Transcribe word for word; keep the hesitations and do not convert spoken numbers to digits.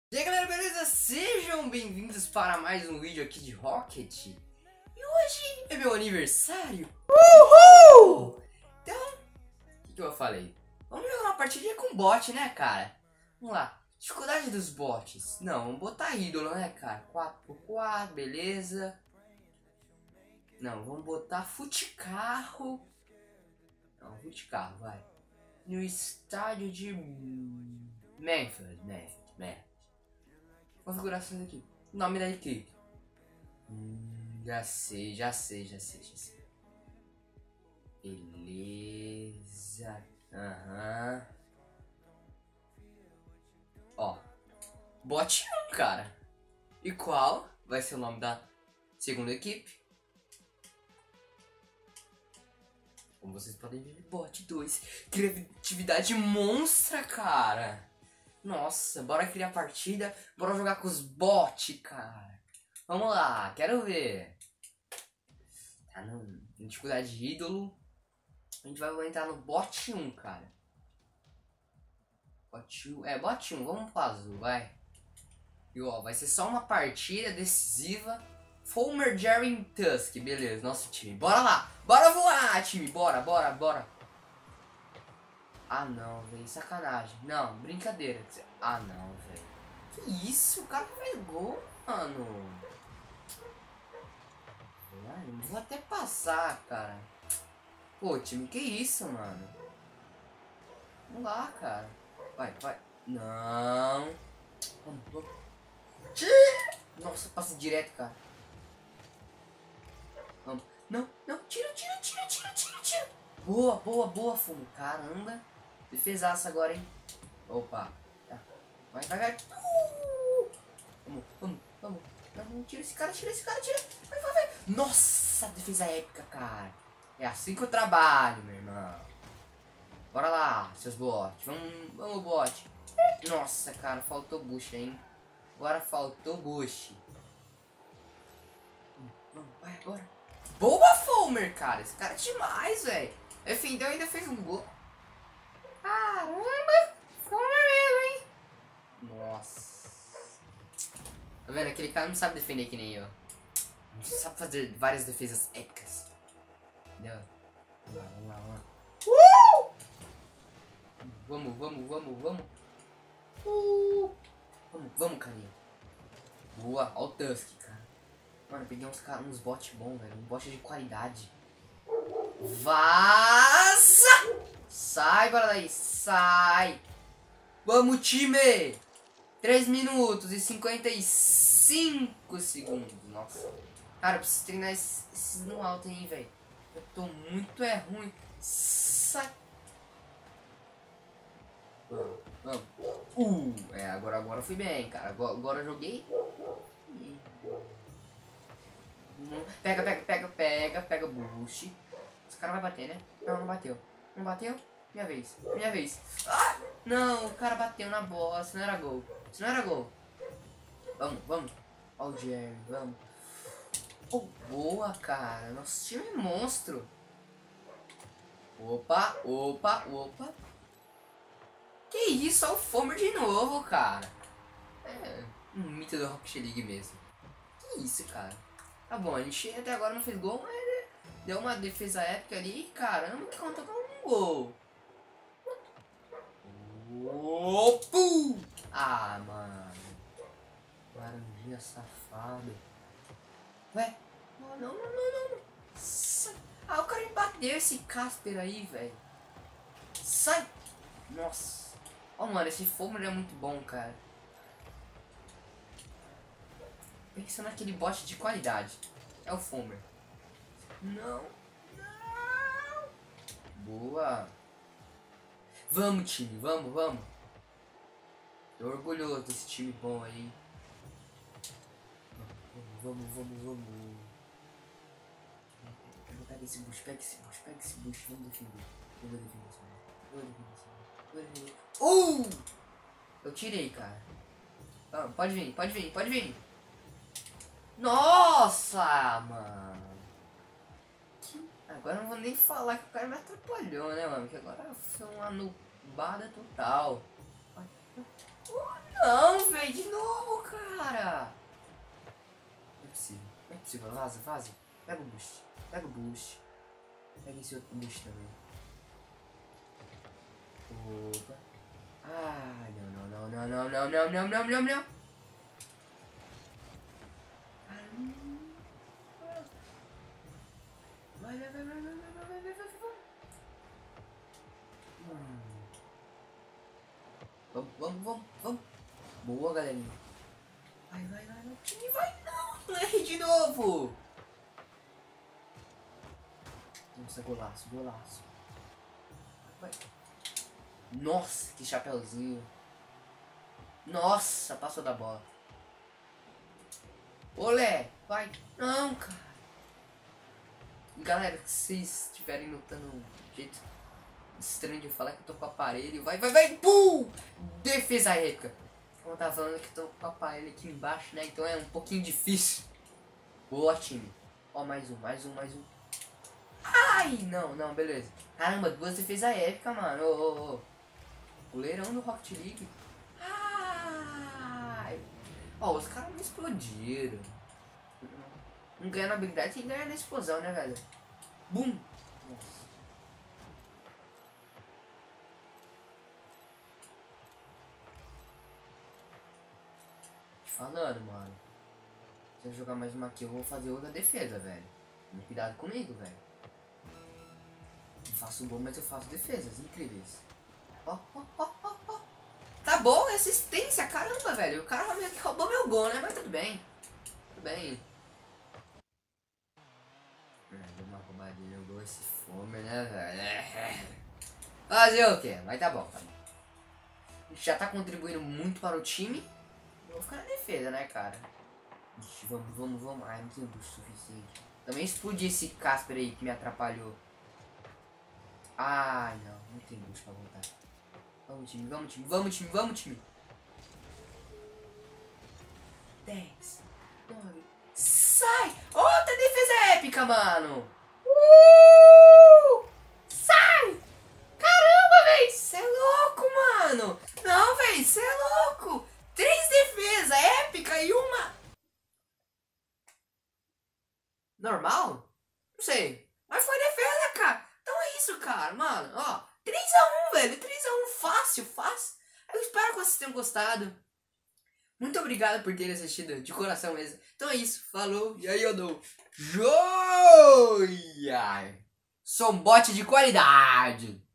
E aí galera, beleza? Sejam bem-vindos para mais um vídeo aqui de Rocket. E hoje é meu aniversário. Uhul! Então, o que, que eu falei? Vamos jogar uma partidinha com bot, né, cara? Vamos lá. Dificuldade dos bots. Não, vamos botar ídolo, né, cara? quatro por quatro, beleza. Não, vamos botar fute-carro. Não, fute-carro, vai. No estádio de Memphis, Memphis, Memphis. Configurações aqui. Nome da equipe. Hum, já sei, já sei, já sei, já sei. Beleza. Aham. Uhum. Ó. Bot um, cara. E qual vai ser o nome da segunda equipe? Como vocês podem ver, bot dois. Criatividade monstra, cara. Nossa, bora criar partida, bora jogar com os bots, cara. Vamos lá, quero ver. Tá no, no dificuldade de ídolo. A gente vai entrar no bot um, cara. Bot um, é, bot um, vamos pro azul, vai. E ó, vai ser só uma partida decisiva. Fulmer, Jerry Tusk, beleza, nosso time. Bora lá, bora voar, time, bora, bora, bora. Ah não, velho, sacanagem. Não, brincadeira. Ah não, velho. Que isso? O cara fez gol, mano. Ai, não vou até passar, cara. Pô, time, que isso, mano? Vamos lá, cara. Vai, vai. Não. Vamos, vamos. Nossa, passa direto, cara. Vamos. Não, não. Tira, tira, tira, tira, tira, tira. Boa, boa, boa, fumo. Caramba. Defesaça agora, hein? Opa. Vai, vai, vai. Uh! Vamos, vamos, vamos. Não, tira esse cara, tira esse cara, tira. Vai, vai, vai. Nossa, defesa épica, cara. É assim que eu trabalho, meu irmão. Bora lá, seus bots. Vamos, vamos, bot. Nossa, cara, faltou bucha, hein? Agora faltou bucha. Vamos, vai, agora. Boa, Fulmer, cara. Esse cara é demais, velho. Defendeu e ainda fez um gol. Caramba! Fulmer mesmo, hein? Nossa. Tá vendo? Aquele cara não sabe defender que nem eu. Não sabe fazer várias defesas épicas. Entendeu? Vamos lá, vamos lá, vamos lá. Uh! Vamos, vamos, vamos, vamos. Uh! Vamos, vamos, carinha. Boa, ó o Tusk, cara. Mano, eu peguei uns, uns bots bons, velho. Um bot de qualidade. Vaza! Sai, bora daí, sai. Vamos, time! três minutos e cinquenta e cinco segundos. Nossa. Cara, eu preciso treinar esses, esses no alto aí, velho. Eu tô muito é ruim. Sai. Vamos, vamos. Uh, é, agora, agora fui bem, cara. Agora, agora eu joguei. Pega, pega, pega, pega, pega boost. Esse cara vai bater, né? Não, não bateu. Não bateu? Minha vez. Minha vez. Ah! Não, o cara bateu na bola. Isso não era gol. Isso não era gol. Vamos, vamos. Ó o Jerry, vamos. Oh, boa, cara. Nosso time é monstro. Opa, opa, opa. Que isso? Olha o Fulmer de novo, cara. É um mito da Rocket League mesmo. Que isso, cara. Tá bom, a gente até agora não fez gol, mas deu uma defesa épica ali. Caramba, que conta com um gol. Opa! Ah, mano. Laranjinha safado. Ué? Não, não, não, não, não. Sai. Ah, o cara me bateu esse Casper aí, velho. Sai! Nossa. Ó, oh, mano, esse Fulmer é muito bom, cara. Pensa naquele bot de qualidade. É o Fulmer. Não. Não. Boa. Vamos, time. Vamos, vamos. Tô orgulhoso desse time bom aí. Vamos, vamos, vamos. Pega esse bush, pega esse bush, pega esse bush. Vamos defender. Eu vou defender esse bush. Eu vou defender esse bush. Eu vou defender. Uh! Eu tirei, cara. Ah, pode vir, pode vir, pode vir. Nossa, mano. Agora eu não vou nem falar que o cara me atrapalhou, né, mano? Porque agora foi uma nubada total. Oh, não, velho, de novo. possível. Vaza, vaza. Pega o boost. Pega o boost. Pega esse outro boost também. Opa. Ah, não, não, não, não, não, não, não, não, não, não, não. Vai, vai, vai, vai, vai, vai, vai, vai, vai, vai. Vamos, vamos, vamos, vamos. Boa, galerinha. Vai, vai, vai, vai. Time, vai, não. Não errei de novo. Nossa, golaço, golaço. Vai. Nossa, que chapéuzinho. Nossa, passou da bola. Olé, vai. Não, cara. Galera, se vocês estiverem notando um jeito estranho de falar que eu tô com o aparelho, vai, vai, vai, pum! Defesa épica. Como eu tava falando que eu tô com o aparelho aqui embaixo, né? Então é um pouquinho difícil. Boa, time. Ó, mais um, mais um, mais um. Ai, não, não, beleza. Caramba, duas defesas épicas, mano. Ô, ô, ô. Goleirão do Rocket League. Ai. Ó, os caras me explodiram. Não ganha na habilidade, tem que ganhar na explosão, né, velho? Bum! Nossa. Te falando, mano. Se eu jogar mais uma aqui, eu vou fazer outra defesa, velho. Tome cuidado comigo, velho. Não faço gol, mas eu faço defesas incríveis. Ó, ó, ó, ó, ó. Tá bom, assistência, caramba, velho. O cara meio que roubou meu gol, né? Mas tudo bem. Tudo bem. Deu uma roubadinha no gol, esse fome, né, velho? Fazer o quê? Mas tá bom, tá bom. A gente já tá contribuindo muito para o time. Eu vou ficar na defesa, né, cara? Ixi, vamos, vamos, vamos. Ai, não tem boost suficiente. Também explodi esse Casper aí que me atrapalhou. Ai, não. Não tem boost pra voltar. Vamos, time, vamos, time, vamos, time, vamos, time. dez, nove. Sai! Outra defesa épica, mano! Uh! Sai! Caramba, véi! Cê é louco, mano! Não, véi, cê é louco! Três defesas épica e uma... normal? Não sei. Mas foi defesa, cara! Então é isso, cara, mano. Ó, três a um, velho. três a um, fácil, fácil. Eu espero que vocês tenham gostado. Muito obrigado por terem assistido, de coração mesmo. Então é isso, falou, e aí eu dou joia! Sou um bot de qualidade!